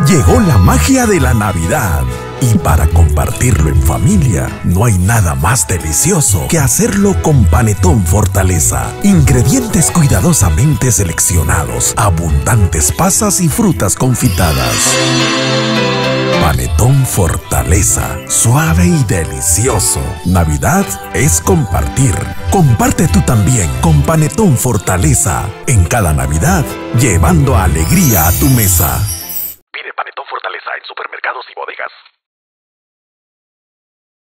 Llegó la magia de la Navidad. Y para compartirlo en familia, no hay nada más delicioso que hacerlo con Panetón Fortaleza. Ingredientes cuidadosamente seleccionados, abundantes pasas y frutas confitadas. Panetón Fortaleza, suave y delicioso. Navidad es compartir. Comparte tú también con Panetón Fortaleza. En cada Navidad, llevando alegría a tu mesa.